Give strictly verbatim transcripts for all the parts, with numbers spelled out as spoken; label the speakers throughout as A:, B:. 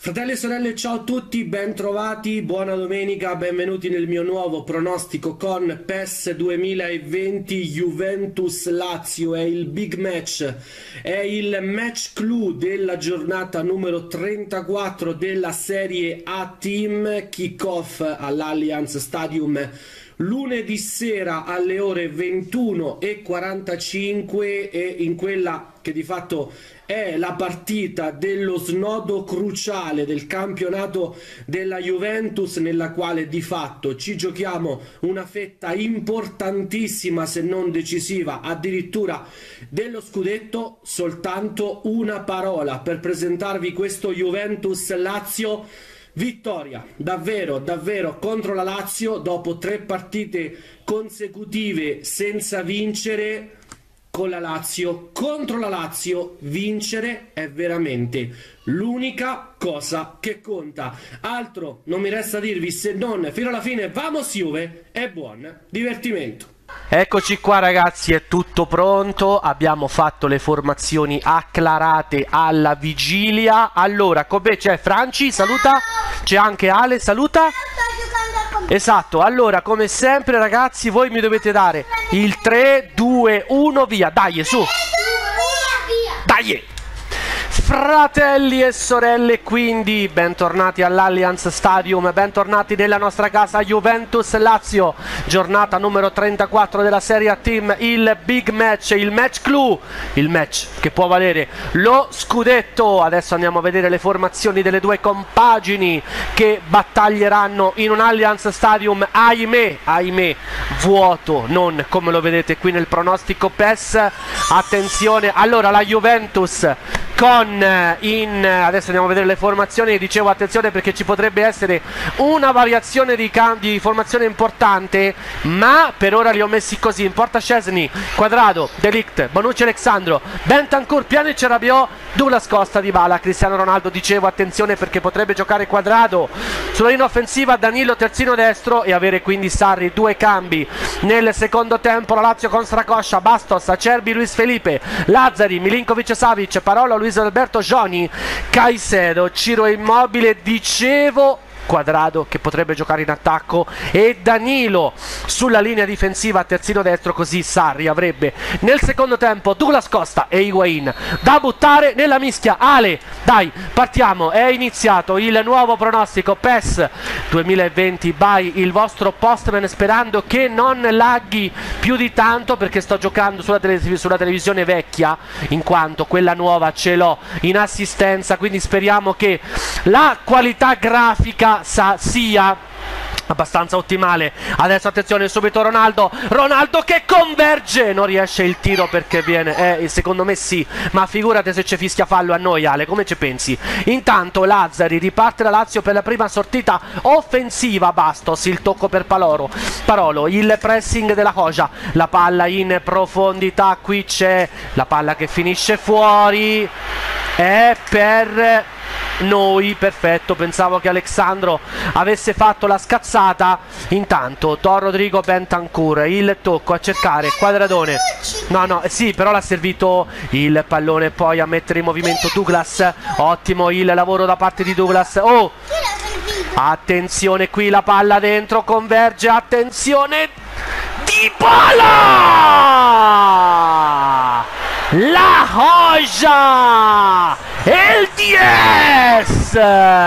A: Fratelli e sorelle, ciao a tutti, ben trovati, buona domenica, benvenuti nel mio nuovo pronostico con PES duemilaventi Juventus-Lazio. È il big match, è il match clou della giornata numero trentaquattro della Serie A Team, kick-off all'Allianz Stadium lunedì sera alle ore ventuno e quarantacinque, e in quella che di fatto è la partita dello snodo cruciale del campionato della Juventus, nella quale di fatto ci giochiamo una fetta importantissima, se non decisiva, addirittura dello scudetto. Soltanto una parola per presentarvi questo Juventus-Lazio: vittoria, davvero, davvero, contro la Lazio dopo tre partite consecutive senza vincere. Con la Lazio, contro la Lazio, vincere è veramente l'unica cosa che conta. Altro non mi resta dirvi se non fino alla fine vamos Juve e buon divertimento.
B: Eccoci qua ragazzi, è tutto pronto, abbiamo fatto le formazioni acclarate alla vigilia. Allora, con me c'è Franci, saluta, c'è anche Ale, saluta. Esatto, allora come sempre ragazzi voi mi dovete dare il tre, due, uno, via, dai su, dai! Fratelli e sorelle, quindi bentornati all'Allianz Stadium, bentornati nella nostra casa Juventus-Lazio, giornata numero trentaquattro della Serie A Team, il big match, il match clou, il match che può valere lo scudetto. Adesso andiamo a vedere le formazioni delle due compagini che battaglieranno in un Allianz Stadium, ahimè, ahimè, vuoto, non come lo vedete qui nel pronostico PES. Attenzione, allora la Juventus con in adesso andiamo a vedere le formazioni. Dicevo attenzione perché ci potrebbe essere una variazione di cambi di formazione importante, ma per ora li ho messi così: in porta Szczesny, Quadrado, De Ligt, Bonucci, Alexandro, Bentancur, Pjanic, Rabiot, Douglas Costa, Dybala, Cristiano Ronaldo. Dicevo attenzione perché potrebbe giocare Quadrado sulla linea offensiva, Danilo terzino destro, e avere quindi Sarri. Due cambi nel secondo tempo, la Lazio con Stracoscia, Bastos, Acerbi, Luis Felipe, Lazzari, Milinkovic, Savic, Parola, Luis Alberto, Joni, Caicedo, Ciro Immobile. Dicevo Quadrado che potrebbe giocare in attacco e Danilo sulla linea difensiva terzino destro, così Sarri avrebbe nel secondo tempo Douglas Costa e Higuain da buttare nella mischia. Ale, dai, partiamo, è iniziato il nuovo pronostico PES duemilaventi by il vostro Postman, sperando che non laghi più di tanto perché sto giocando sulla, tele sulla televisione vecchia, in quanto quella nuova ce l'ho in assistenza, quindi speriamo che la qualità grafica Sa, sia abbastanza ottimale. Adesso attenzione, subito Ronaldo, Ronaldo che converge, non riesce il tiro perché viene, eh, secondo me sì, ma figurate se ci fischia fallo a noi. Ale, come ci pensi? Intanto Lazzari, riparte la Lazio per la prima sortita offensiva. Bastos, il tocco per Paloro, Parolo, il pressing della Hoja, la palla in profondità, qui c'è la palla che finisce fuori, è per noi, perfetto, pensavo che Alexandro avesse fatto la scazzata. Intanto Don Rodrigo, Bentancur, il tocco a cercare Quadradone, no no sì, però l'ha servito il pallone poi a mettere in movimento Douglas. Ottimo il lavoro da parte di Douglas. Oh, attenzione qui, la palla dentro, converge, attenzione, Dybala, la Hoja e il diez,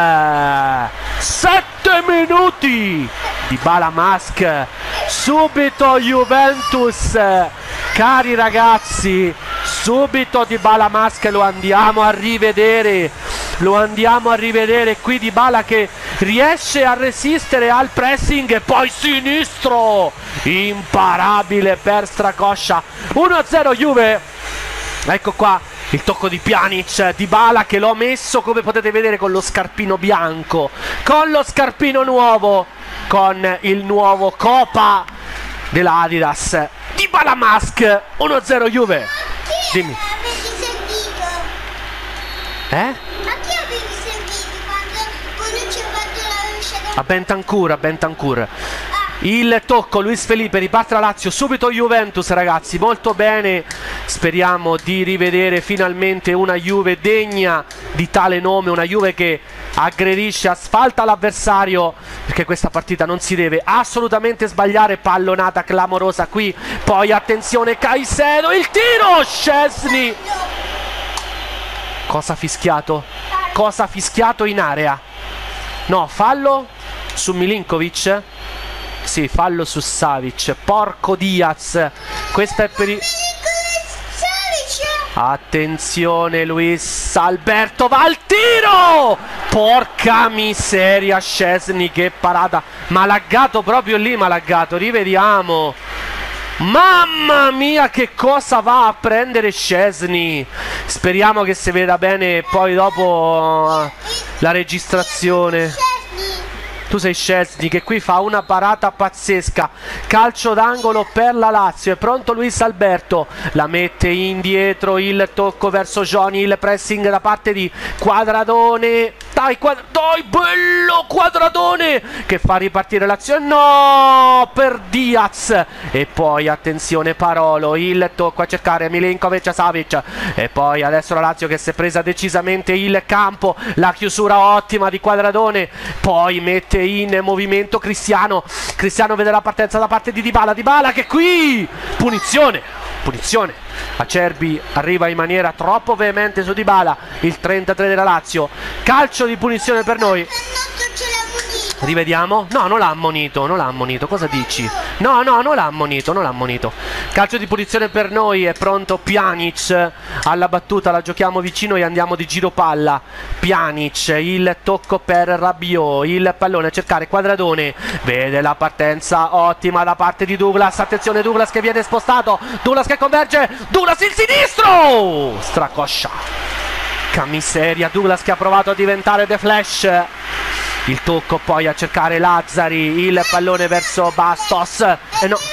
B: sette minuti, Dybala Mask, subito Juventus, cari ragazzi, subito Dybala Mask, lo andiamo a rivedere, lo andiamo a rivedere qui. Dybala che riesce a resistere al pressing e poi sinistro, imparabile per Stracoscia. Uno a zero Juve. Ecco qua il tocco di Pjanic, Dybala che l'ho messo, come potete vedere, con lo scarpino bianco, con lo scarpino nuovo, con il nuovo Copa della Adidas. Dybala Mask, uno a zero Juve. Dimmi. Eh? A Bentancur, a Bentancur. il tocco, Luis Felipe, riparte la Lazio, subito Juventus ragazzi, molto bene, speriamo di rivedere finalmente una Juve degna di tale nome, una Juve che aggredisce, asfalta l'avversario, perché questa partita non si deve assolutamente sbagliare. Pallonata clamorosa qui, poi attenzione Caicedo, il tiro, Szczesny, cosa ha fischiato? Cosa ha fischiato in area? No, fallo su Milinkovic. Sì, fallo su Savic. Porco Diaz. Questa è per i... Attenzione Luis Alberto, va al tiro! Porca miseria, Szczesny, che parata. Ma laggato proprio lì, ma laggato. Rivediamo. Mamma mia, che cosa va a prendere Szczesny. Speriamo che si veda bene poi dopo la registrazione. Tu sei Szczesny che qui fa una parata pazzesca. Calcio d'angolo per la Lazio. È pronto Luis Alberto, la mette indietro, il tocco verso Johnny, il pressing da parte di Quadradone. Dai, quadra... Dai, bello Quadradone che fa ripartire l'azione. No, per Diaz. E poi attenzione Parolo, il tocco a cercare Milinkovic, Savic. E poi adesso la Lazio che si è presa decisamente il campo. La chiusura ottima di Quadradone. Poi mette in movimento Cristiano. Cristiano vede la partenza da parte di Dybala. Dybala che qui punizione, punizione. Acerbi arriva in maniera troppo veemente su Dybala, il trentatré della Lazio. Calcio di punizione per noi. Rivediamo. No, non l'ha ammonito, non l'ha ammonito. Cosa dici? No, no, non l'ha ammonito, non l'ha ammonito. Calcio di punizione per noi. È pronto Pjanic alla battuta, la giochiamo vicino e andiamo di giro palla. Pjanic, il tocco per Rabiot, il pallone a cercare Quadradone. Vede la partenza ottima da parte di Douglas. Attenzione Douglas che viene spostato. Douglas che converge. Douglas il sinistro. Stracoscia. Camiseria. Douglas che ha provato a diventare The Flash. Il tocco poi a cercare Lazzari, il pallone verso Bastos. E no,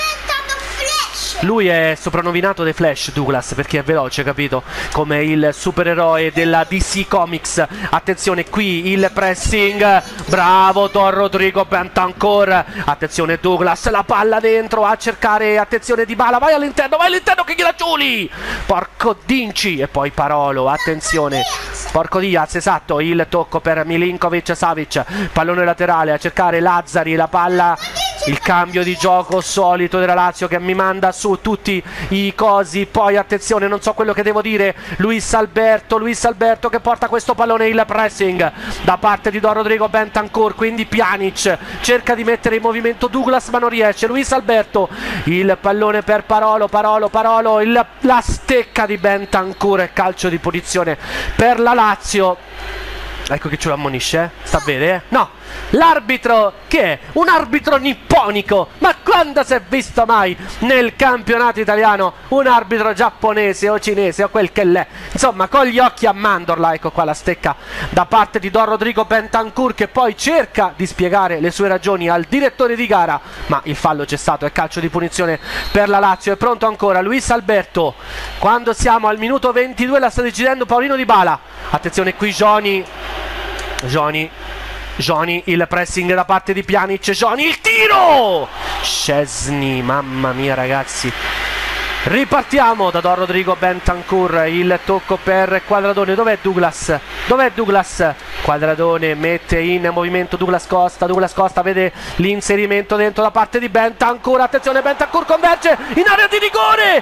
B: lui è soprannominato The Flash Douglas perché è veloce, capito? Come il supereroe della D C Comics. Attenzione qui il pressing. Bravo Don Rodrigo Bentancur. Attenzione Douglas, la palla dentro a cercare. Attenzione Dybala, vai all'interno, vai all'interno che gliela giuli. Porco Dinci. E poi Parolo, attenzione. Porco Diaz, esatto, il tocco per Milinkovic, Savic, pallone laterale a cercare Lazzari, la palla, il cambio di gioco solito della Lazio che mi manda su tutti i cosi. Poi attenzione, non so quello che devo dire, Luis Alberto, Luis Alberto che porta questo pallone, il pressing da parte di Don Rodrigo Bentancur, quindi Pjanic cerca di mettere in movimento Douglas ma non riesce. Luis Alberto, il pallone per Parolo, Parolo, Parolo, il, la stecca di Bentancur e calcio di punizione per la Lazio. Ecco che ce lo ammonisce, eh? Sta bene, eh? No, l'arbitro che è? Un arbitro nipponico. Ma quando si è visto mai nel campionato italiano un arbitro giapponese o cinese o quel che l'è? Insomma, con gli occhi a mandorla. Ecco qua la stecca da parte di Don Rodrigo Bentancur che poi cerca di spiegare le sue ragioni al direttore di gara, ma il fallo c'è stato, è calcio di punizione per la Lazio. È pronto ancora Luis Alberto. Quando siamo al minuto ventidue la sta decidendo Paolino Dybala. Attenzione qui Johnny. Johnny, Johnny, il pressing da parte di Pjanic, Johnny, il tiro! Szczesny, mamma mia ragazzi. Ripartiamo da Don Rodrigo Bentancur, il tocco per Quadradone. Dov'è Douglas? Dov'è Douglas? Quadradone mette in movimento Douglas Costa, Douglas Costa vede l'inserimento dentro da parte di Bentancur. Attenzione, Bentancur converge in area di rigore.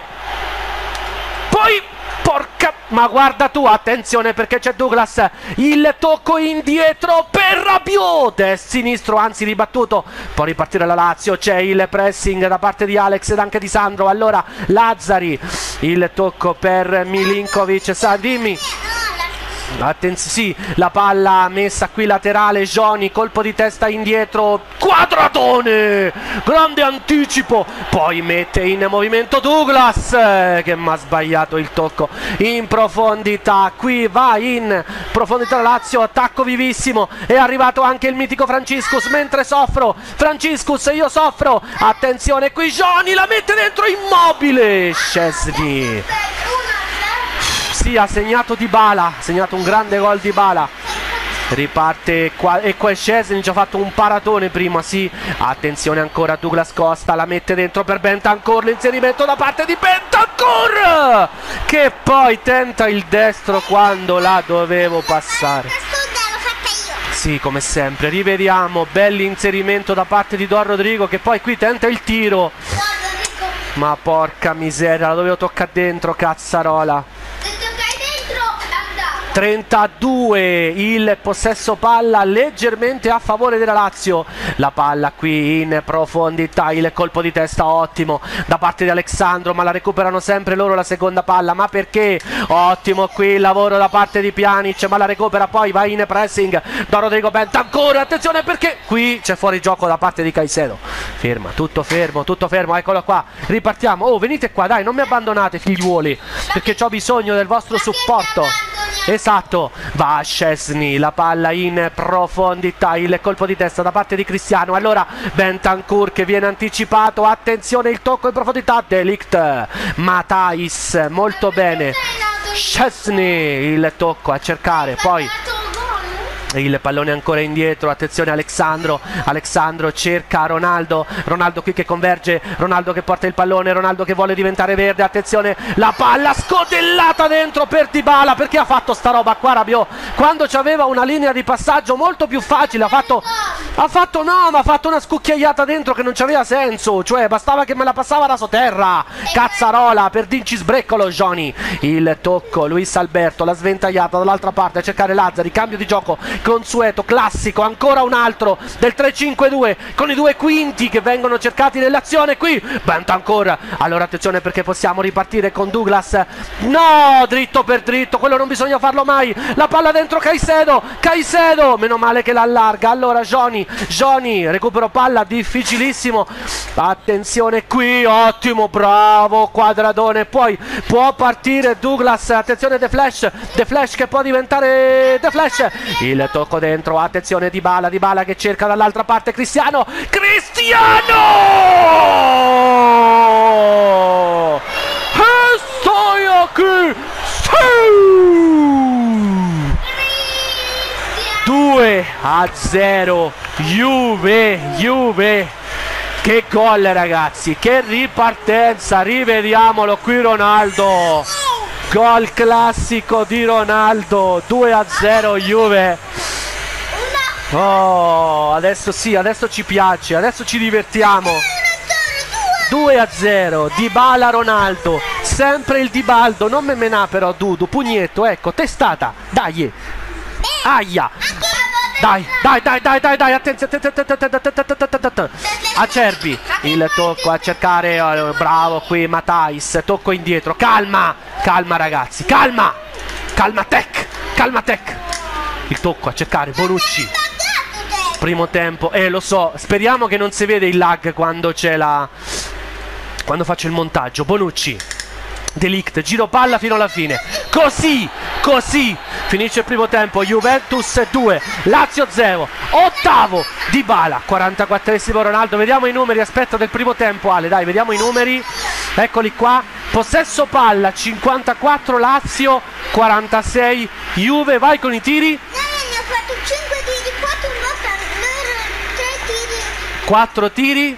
B: Poi porca, ma guarda tu, attenzione perché c'è Douglas, il tocco indietro per Rabiot, è sinistro, anzi ribattuto, può ripartire la Lazio, c'è il pressing da parte di Alex ed anche di Sandro. Allora Lazzari, il tocco per Milinkovic, sa, dimmi. Attenzione, sì, la palla messa qui laterale, Johnny, colpo di testa indietro, Quadradone, grande anticipo, poi mette in movimento Douglas che mi ha sbagliato il tocco in profondità. Qui va in profondità la Lazio, attacco vivissimo, è arrivato anche il mitico Franciscus, mentre soffro, Franciscus, io soffro, attenzione qui Johnny, la mette dentro, Immobile, Szczesny. Sì, ha segnato Dybala, ha segnato un grande gol Dybala. riparte qua, e qua Szczesny ci ha fatto un paratone prima, sì, attenzione ancora Douglas Costa, la mette dentro per Bentancur, l'inserimento da parte di Bentancur che poi tenta il destro quando la dovevo passare. Sì, come sempre, rivediamo, bell'inserimento da parte di Don Rodrigo che poi qui tenta il tiro, ma porca miseria, la dovevo toccare dentro, cazzarola. trentadue il possesso palla leggermente a favore della Lazio, la palla qui in profondità, il colpo di testa ottimo da parte di Alexandro, ma la recuperano sempre loro la seconda palla, ma perché? Ottimo qui il lavoro da parte di Pjanic, ma la recupera poi, va in pressing da Rodrigo Bentancur, attenzione perché qui c'è fuori gioco da parte di Caicedo, ferma, tutto fermo, tutto fermo, eccolo qua, ripartiamo, oh venite qua dai, non mi abbandonate figliuoli, perché ho bisogno del vostro supporto. Esatto, va Szczesny, la palla in profondità, il colpo di testa da parte di Cristiano, allora Bentancur che viene anticipato, attenzione il tocco in profondità, De Ligt, Matthijs, molto bene, Szczesny, il tocco a cercare, poi il pallone ancora indietro, attenzione Alexandro, Alexandro cerca Ronaldo, Ronaldo qui che converge, Ronaldo che porta il pallone, Ronaldo che vuole diventare verde, attenzione la palla scodellata dentro per Dybala, perché ha fatto sta roba qua Rabiot, quando c'aveva una linea di passaggio molto più facile, ha fatto, ha fatto no, ma ha fatto una scucchiaiata dentro che non c'aveva senso, cioè bastava che me la passava da sotterra, cazzarola per Dinci sbreccolo Johnny, il tocco, Luis Alberto, la sventagliata dall'altra parte a cercare Lazzari, cambio di gioco consueto, classico, ancora un altro del tre cinque due con i due quinti che vengono cercati nell'azione qui, Bentancur, allora attenzione perché possiamo ripartire con Douglas, no, dritto per dritto, quello non bisogna farlo mai, la palla dentro Caicedo, Caicedo, meno male che la allarga, allora Johnny, Johnny, recupero palla difficilissimo, attenzione qui, ottimo, bravo Quadradone, poi può partire Douglas, attenzione The Flash, The Flash che può diventare The Flash, il tocco dentro, attenzione Dybala, Dybala che cerca dall'altra parte Cristiano, Cristiano! E stoia qui! due a zero Juve, Juve, che gol ragazzi, che ripartenza, rivediamolo qui Ronaldo, gol classico di Ronaldo, due a zero Juve. Oh, adesso sì, adesso ci piace, adesso ci divertiamo. due a zero, Dybala Ronaldo, sempre il Dibaldo, non me menà però Dudu, pugnetto, ecco, testata, dai, aia, dai, dai, dai, dai, dai, dai, attenzione, Acerbi, il tocco a cercare, bravo qui Matthijs, tocco indietro, calma, calma ragazzi, calma, calma tech, calma tech, il tocco a cercare, Bonucci, primo tempo, eh lo so, speriamo che non si vede il lag quando c'è la, quando faccio il montaggio, Bonucci, De Ligt, giro palla fino alla fine, così, così finisce il primo tempo, Juventus due, Lazio zero, ottavo Dybala, quarantaquattresimo Ronaldo, vediamo i numeri, aspetta del primo tempo Ale, dai, vediamo i numeri, eccoli qua, possesso palla, cinquantaquattro Lazio, quarantasei Juve, vai con i tiri, quattro tiri,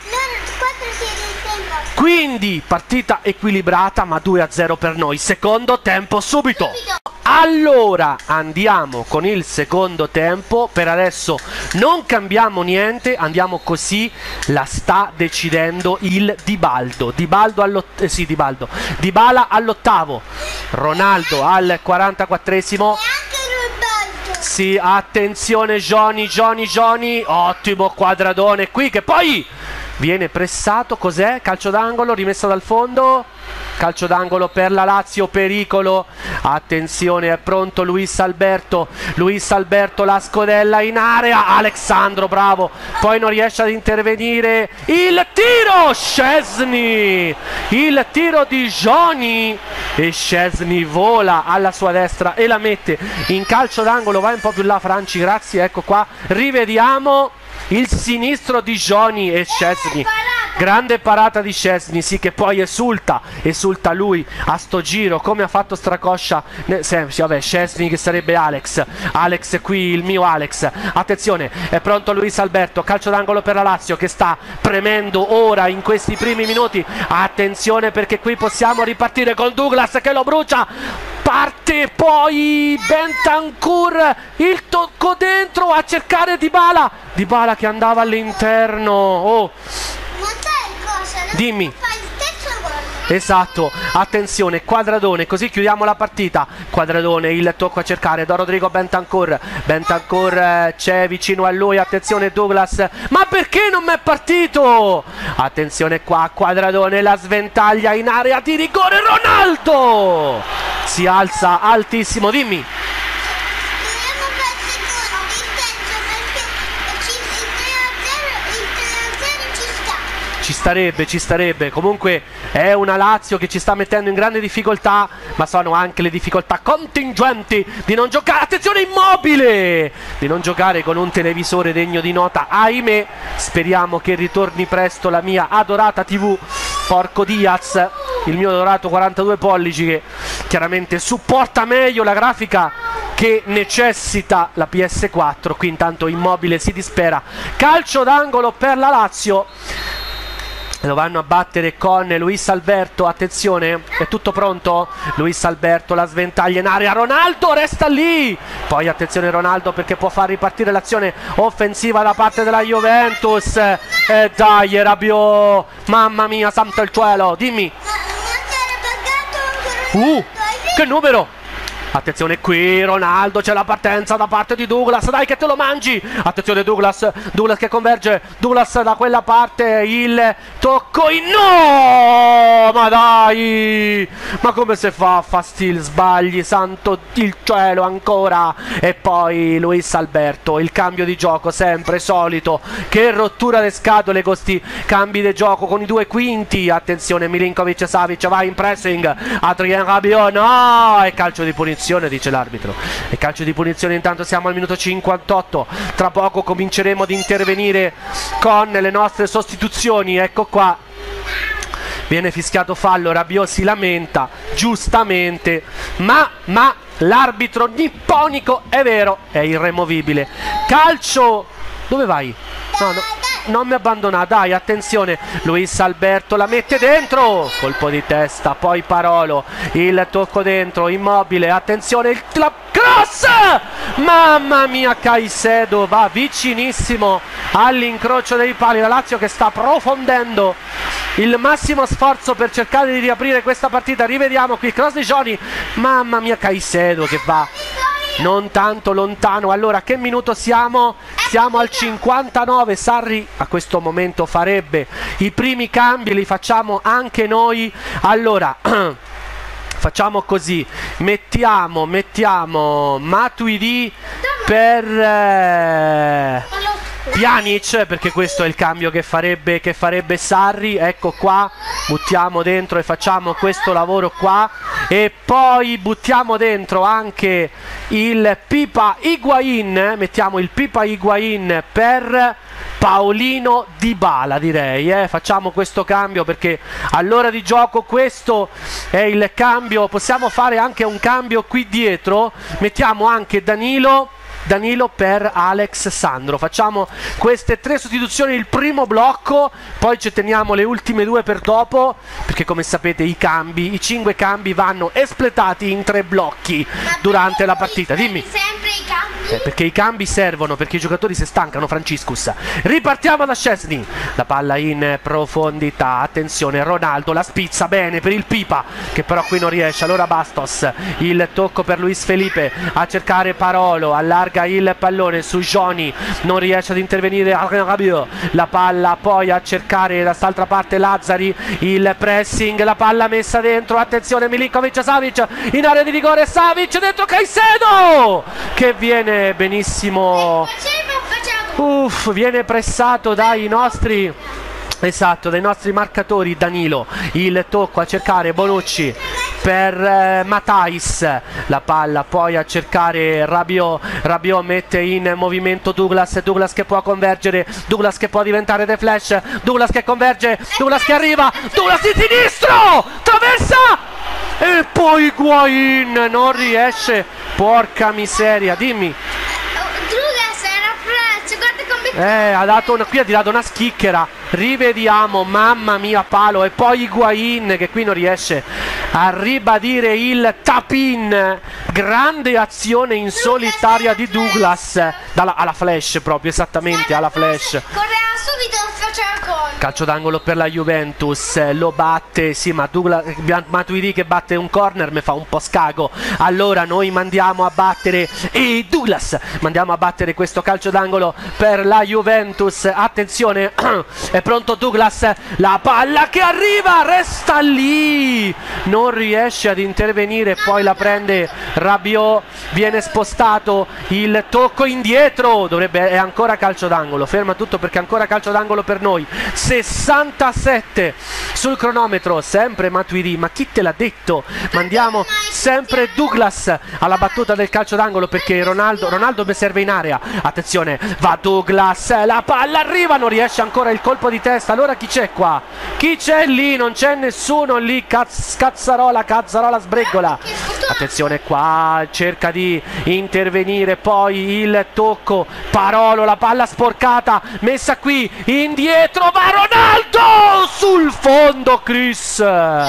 B: quindi partita equilibrata ma due a zero per noi, secondo tempo subito. Allora andiamo con il secondo tempo, per adesso non cambiamo niente, andiamo così, la sta decidendo il Dibaldo, Dibaldo all'ottavo, eh sì Dibaldo, Dybala all'ottavo, Ronaldo al quarantaquattresimo, sì attenzione Johnny, Johnny, Johnny, ottimo Quadradone qui che poi viene pressato, cos'è? Calcio d'angolo, rimessa dal fondo, calcio d'angolo per la Lazio, pericolo, attenzione è pronto Luis Alberto, Luis Alberto la scodella in area, Alexandro bravo, poi non riesce ad intervenire, il tiro, Szczesny, il tiro di Johnny e Szczesny vola alla sua destra e la mette in calcio d'angolo, vai un po' più là Franci, grazie, ecco qua, rivediamo il sinistro di Johnny e Szczesny. grande parata di Szczesny, sì, che poi esulta, esulta lui a sto giro, come ha fatto Stracoscia, sì, vabbè, Szczesny che sarebbe Alex, Alex qui, il mio Alex, attenzione, è pronto Luis Alberto, calcio d'angolo per la Lazio che sta premendo ora in questi primi minuti, attenzione perché qui possiamo ripartire con Douglas che lo brucia, parte poi Bentancur, il tocco dentro a cercare Dybala, Dybala che andava all'interno, oh, dimmi. Esatto, attenzione, Quadradone, così chiudiamo la partita. Quadradone, il tocco a cercare da Rodrigo Bentancur. Bentancur eh, c'è vicino a lui, attenzione Douglas. Ma perché non mi è partito? Attenzione qua, Quadradone, la sventaglia in area di rigore, Ronaldo! Si alza altissimo, dimmi. Ci starebbe, ci starebbe, comunque è una Lazio che ci sta mettendo in grande difficoltà, ma sono anche le difficoltà contingenti di non giocare, attenzione Immobile, di non giocare con un televisore degno di nota, ahimè, speriamo che ritorni presto la mia adorata tivù, porco Diaz, il mio adorato quarantadue pollici che chiaramente supporta meglio la grafica che necessita la P S quattro, qui intanto Immobile si dispera, calcio d'angolo per la Lazio. Lo vanno a battere con Luis Alberto, attenzione, è tutto pronto? Luis Alberto, la sventaglia in area, Ronaldo resta lì, poi attenzione Ronaldo perché può far ripartire l'azione offensiva da parte della Juventus, e eh, dai Rabiot, mamma mia, santo il cielo, dimmi. Uh, che numero! Attenzione qui, Ronaldo, c'è la partenza da parte di Douglas, dai che te lo mangi! Attenzione Douglas, Douglas che converge, Douglas da quella parte, il tocco in... No! Ma dai! Ma come si fa a fa sti sbagli, santo il cielo ancora! E poi Luis Alberto, il cambio di gioco sempre solito, che rottura le scatole con sti cambi di gioco con i due quinti, attenzione Milinkovic-Savic va in pressing, Adrien Rabiot, no! E calcio di punizione, dice l'arbitro, e calcio di punizione. Intanto siamo al minuto cinquantotto, tra poco cominceremo ad intervenire con le nostre sostituzioni, ecco qua, viene fischiato fallo, Rabiot si lamenta giustamente, ma ma l'arbitro nipponico è vero, è irremovibile, calcio, dove vai? No, no, non mi abbandona, dai, attenzione, Luis Alberto la mette dentro, colpo di testa, poi Parolo, il tocco dentro, Immobile, attenzione, il la cross, mamma mia, Caicedo va vicinissimo all'incrocio dei pali, la Lazio che sta profondendo il massimo sforzo per cercare di riaprire questa partita, rivediamo qui, cross di Johnny, mamma mia, Caicedo che va non tanto lontano. Allora, che minuto siamo? Siamo al cinquantanove. Sarri a questo momento farebbe i primi cambi, li facciamo anche noi. Allora facciamo così, mettiamo mettiamo Matuidi per eh, Pjanic, perché questo è il cambio che farebbe, che farebbe Sarri, ecco qua, buttiamo dentro e facciamo questo lavoro qua, e poi buttiamo dentro anche il Pipa Higuain, mettiamo il Pipa Higuain per Paolino Dybala, direi, eh? Facciamo questo cambio perché all'ora di gioco questo è il cambio. Possiamo fare anche un cambio qui dietro, mettiamo anche Danilo Danilo per Alex Sandro, facciamo queste tre sostituzioni il primo blocco, poi ci teniamo le ultime due per dopo, perché come sapete i cambi, i cinque cambi vanno espletati in tre blocchi durante la partita. Dimmi. Eh, perché i cambi servono, perché i giocatori si stancano, Franciscus. Ripartiamo da Szczesny, la palla in profondità, attenzione Ronaldo, la spizza bene per il Pipa che però qui non riesce, allora Bastos, il tocco per Luis Felipe a cercare Parolo, allarga il pallone su Johnny, non riesce ad intervenire Adrien Rabiot, la palla poi a cercare da quest'altra parte Lazzari, il pressing, la palla messa dentro, attenzione Milinkovic-Savic in area di rigore, Savic dentro Caicedo che viene benissimo, uff, viene pressato dai nostri, esatto, dai nostri marcatori. Danilo, il tocco a cercare Bonucci, per eh, Matthijs, la palla poi a cercare Rabiot, Rabiot mette in movimento Douglas, Douglas che può convergere, Douglas che può diventare The Flash, Douglas che converge, Douglas che arriva, Douglas di sinistro, traversa e poi Higuaín non riesce, porca miseria, dimmi. Eh, ha dato una, qui ha tirato una schicchera, rivediamo, mamma mia, palo, e poi Higuaín che qui non riesce a ribadire il tap-in, grande azione in solitaria di Douglas, dalla, alla Flash proprio, esattamente, alla Flash. Calcio d'angolo per la Juventus, lo batte, sì, ma Douglas, Matuidi che batte un corner mi fa un po' scago. Allora noi mandiamo a battere e Douglas, mandiamo a battere questo calcio d'angolo per la Juventus. Attenzione, è pronto Douglas, la palla che arriva, resta lì, non riesce ad intervenire, poi la prende Rabiot, viene spostato, il tocco indietro, dovrebbe, è ancora calcio d'angolo, ferma tutto perché è ancora calcio d'angolo per noi. Sessantasette sul cronometro, sempre Matuidi, ma chi te l'ha detto? Mandiamo sempre Douglas alla battuta del calcio d'angolo perché Ronaldo, Ronaldo mi serve in area. Attenzione, va Douglas, la palla arriva, non riesce ancora il colpo di testa. Allora chi c'è qua? Chi c'è lì? Non c'è nessuno lì. Cazz, Cazzarola, Cazzarola sbregola. Attenzione qua, cerca di intervenire, poi il tocco, Parolo, la palla sporcata, messa qui, indietro, va Ronaldo sul fondo, Chris.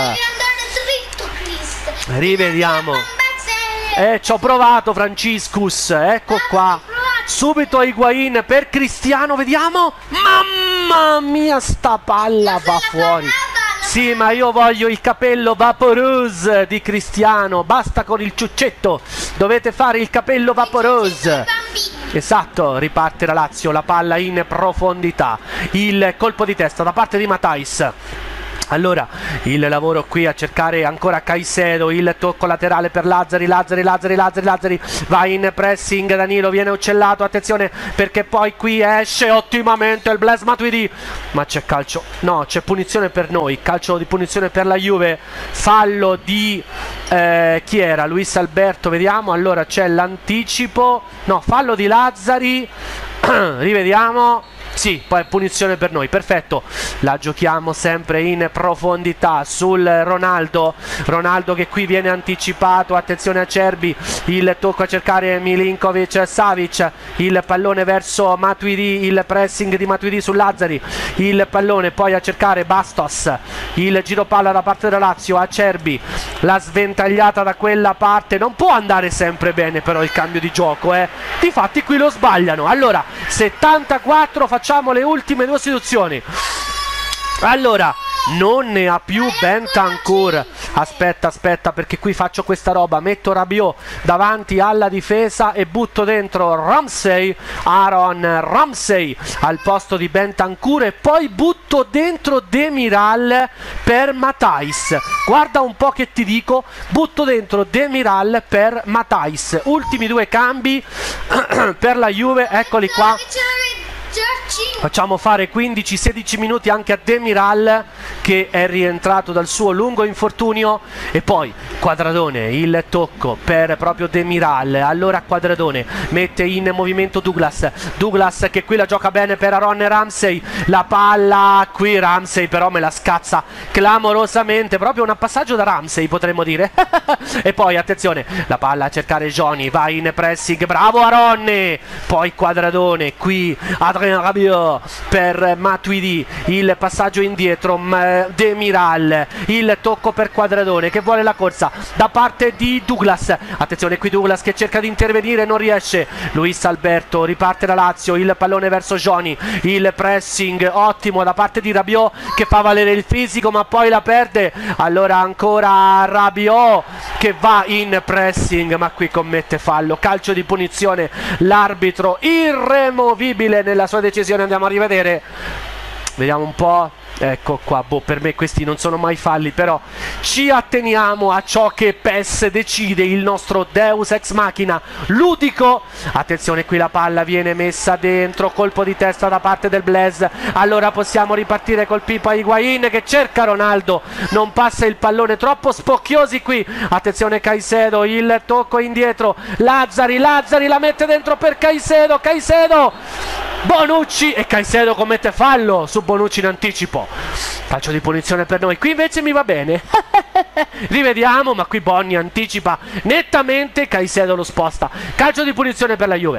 B: Rivediamo. Eh, ci ho provato, Franciscus, ecco qua. Subito Higuaín per Cristiano, vediamo. Mamma mia, sta palla va fuori. Sì, ma io voglio il capello vaporose di Cristiano, basta con il ciuccetto, dovete fare il capello vaporose. Esatto, riparte la Lazio, la palla in profondità, il colpo di testa da parte di Matthijs. Allora il lavoro qui a cercare ancora Caicedo, il tocco laterale per Lazzari, Lazzari, Lazzari, Lazzari, Lazzari, va in pressing, Danilo viene uccellato, attenzione perché poi qui esce ottimamente il Blaise Matuidi, ma c'è calcio, no, c'è punizione per noi, calcio di punizione per la Juve, fallo di eh, chi era? Luis Alberto, vediamo, allora c'è l'anticipo, no, fallo di Lazzari, rivediamo. Sì, poi punizione per noi, perfetto. La giochiamo sempre in profondità sul Ronaldo. Ronaldo che qui viene anticipato, attenzione a Cerbi, il tocco a cercare Milinkovic Savic, il pallone verso Matuidi, il pressing di Matuidi su Lazzari, il pallone poi a cercare Bastos, il giro palla da parte della Lazio a Cerbi, la sventagliata da quella parte, non può andare sempre bene però il cambio di gioco, eh. Difatti qui lo sbagliano. Allora, settantaquattro, facciamo le ultime due istituzioni. Allora, non ne ha più Bentancur. Aspetta, aspetta, perché qui faccio questa roba. Metto Rabiot davanti alla difesa e butto dentro Ramsey, Aaron Ramsey al posto di Bentancur, e poi butto dentro Demiral per Matthijs. Guarda un po' che ti dico, butto dentro Demiral per Matthijs. Ultimi due cambi per la Juve, eccoli qua. Facciamo fare quindici sedici minuti anche a Demiral che è rientrato dal suo lungo infortunio, e poi Quadradone, il tocco per proprio Demiral. Allora Quadradone mette in movimento Douglas, Douglas che qui la gioca bene per Aaron Ramsey, la palla qui Ramsey però me la scazza clamorosamente, proprio un passaggio da Ramsey potremmo dire. E poi attenzione, la palla a cercare Johnny, va in pressing, bravo Aaron, poi Quadradone qui Adrien Rabiot per Matuidi, il passaggio indietro, Demiral, il tocco per Quadradone che vuole la corsa da parte di Douglas. Attenzione qui Douglas che cerca di intervenire, non riesce. Luis Alberto, riparte la Lazio, il pallone verso Johnny, il pressing ottimo da parte di Rabiot che fa valere il fisico ma poi la perde. Allora ancora Rabiot che va in pressing ma qui commette fallo, calcio di punizione, l'arbitro irremovibile nella sua decisione. Andiamo a rivedere, vediamo un po'. Ecco qua, boh, per me questi non sono mai falli, però ci atteniamo a ciò che P E S decide, il nostro Deus Ex Machina ludico. Attenzione, qui la palla viene messa dentro, colpo di testa da parte del Blaze. Allora possiamo ripartire col Pipa Higuaín che cerca Ronaldo, non passa il pallone, troppo spocchiosi qui. Attenzione Caicedo, il tocco indietro, Lazzari, Lazzari la mette dentro per Caicedo, Caicedo, Bonucci, e Caicedo commette fallo su Bonucci in anticipo. Calcio di punizione per noi, qui invece mi va bene. Rivediamo, ma qui Bonni anticipa nettamente, Caicedo lo sposta. Calcio di punizione per la Juve.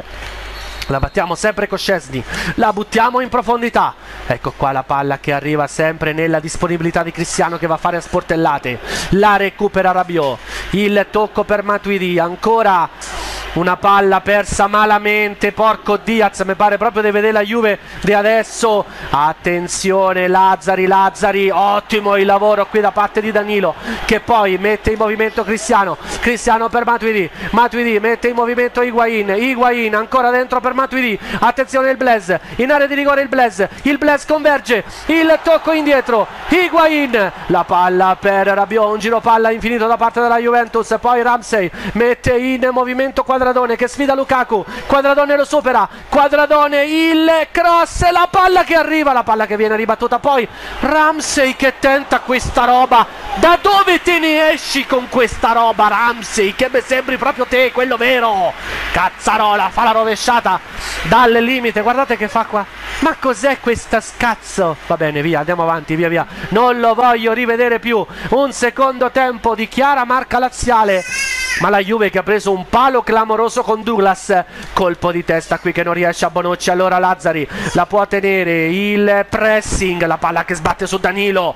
B: La battiamo sempre con Szczesny, la buttiamo in profondità. Ecco qua la palla che arriva sempre nella disponibilità di Cristiano, che va a fare a sportellate. La recupera Rabiot, il tocco per Matuidi, ancora una palla persa malamente, porco Diaz, mi pare proprio di vedere la Juve di adesso. Attenzione Lazzari, Lazzari, ottimo il lavoro qui da parte di Danilo, che poi mette in movimento Cristiano, Cristiano per Matuidi, Matuidi mette in movimento Higuaín, Higuaín ancora dentro per Matuidi, attenzione il Blaze, in area di rigore il Blaze, il Blaze converge, il tocco indietro, Higuaín, la palla per Rabiot, un giro palla infinito da parte della Juventus, poi Ramsey mette in movimento Quadradone che sfida Lukaku, Quadradone lo supera, Quadradone il cross, la palla che arriva, la palla che viene ribattuta, poi Ramsey che tenta questa roba. Da dove te ne esci con questa roba Ramsey, che mi sembri proprio te, quello vero? Cazzarola, fa la rovesciata dal limite, guardate che fa qua, ma cos'è questa scazzo? Va bene, via, andiamo avanti, via via, non lo voglio rivedere più. Un secondo tempo di chiara marca laziale, ma la Juve che ha preso un palo clamoroso con Douglas, colpo di testa qui che non riesce a Bonucci, allora Lazzari la può tenere, il pressing, la palla che sbatte su Danilo,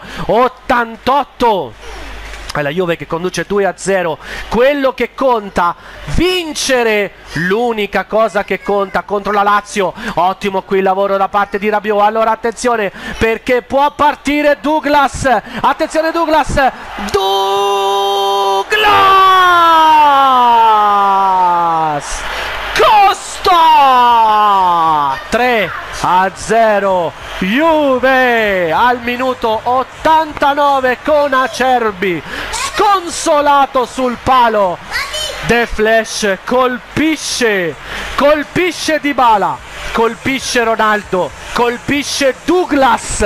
B: ottantotto. È la Juve che conduce due a zero, quello che conta, vincere, l'unica cosa che conta contro la Lazio. Ottimo qui il lavoro da parte di Rabiot, allora attenzione perché può partire Douglas, attenzione Douglas, Douglas! Costa! tre a zero Juve al minuto ottantanove con Acerbi sconsolato sul palo. The Flash colpisce, colpisce Dybala, colpisce Ronaldo, colpisce Douglas.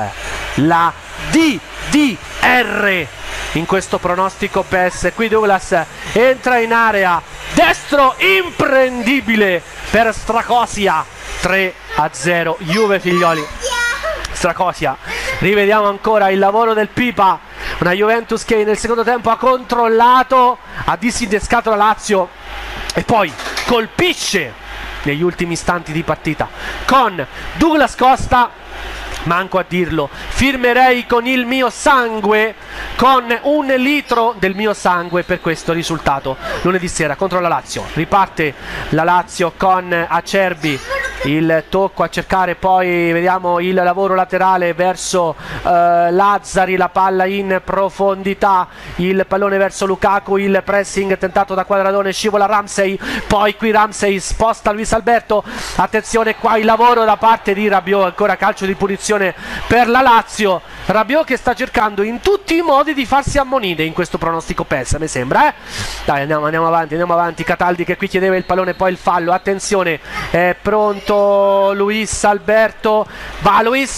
B: La D D R in questo pronostico P E S. Qui Douglas entra in area, destro imprendibile per Stracosia. Tre a zero Juve, figlioli. Stracosia, rivediamo ancora il lavoro del Pipa, una Juventus che nel secondo tempo ha controllato, ha disinnescato la Lazio e poi colpisce negli ultimi istanti di partita con Douglas Costa. Manco a dirlo, firmerei con il mio sangue, con un litro del mio sangue per questo risultato. Lunedì sera contro la Lazio, riparte la Lazio con Acerbi, il tocco a cercare, poi vediamo il lavoro laterale verso eh, Lazzari, la palla in profondità, il pallone verso Lukaku, il pressing tentato da Quadradone, scivola Ramsey, poi qui Ramsey sposta Luis Alberto, attenzione qua il lavoro da parte di Rabiot, ancora calcio di punizione per la Lazio. Rabiot che sta cercando in tutti i modi di farsi ammonire in questo pronostico P E S, mi sembra, eh? Dai, andiamo, andiamo avanti, andiamo avanti. Cataldi che qui chiedeva il pallone, poi il fallo, attenzione, è pronto Luis Alberto, va Luis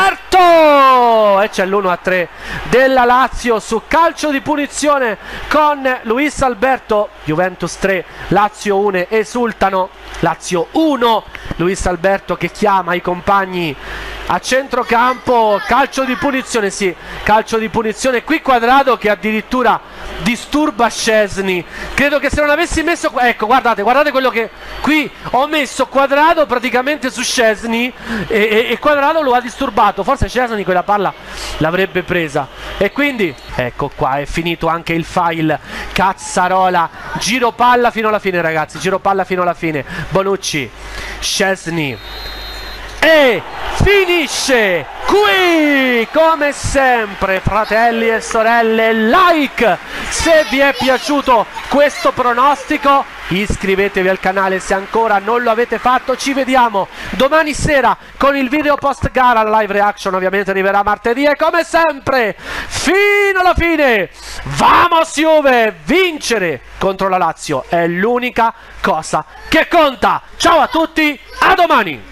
B: Alberto e c'è l'uno a tre della Lazio su calcio di punizione con Luis Alberto. Juventus tre, Lazio uno, esultano. Lazio uno, Luis Alberto che chiama i compagni a centrocampo, calcio di punizione, sì, calcio di punizione qui Quadrado che addirittura disturba Szczesny. Credo che se non avessi messo, ecco guardate, guardate quello che qui ho messo, Quadrado praticamente su Szczesny e, e, e Quadrado lo ha disturbato, forse Szczesny quella palla l'avrebbe presa e quindi ecco qua è finito anche il file. Cazzarola, giro palla fino alla fine ragazzi, giro palla fino alla fine. Bonucci, Szczesny, E finisce qui, come sempre, fratelli e sorelle, like se vi è piaciuto questo pronostico, iscrivetevi al canale se ancora non lo avete fatto. Ci vediamo domani sera con il video post gara, la live reaction ovviamente arriverà martedì e come sempre fino alla fine vamos Juve, vincere contro la Lazio è l'unica cosa che conta. Ciao a tutti, a domani.